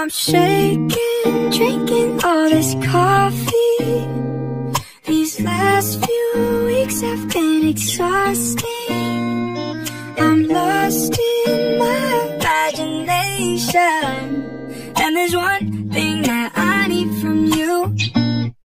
I'm shaking, drinking all this coffee. These last few weeks have been exhausting. I'm lost in my imagination, and there's one thing that I need from you.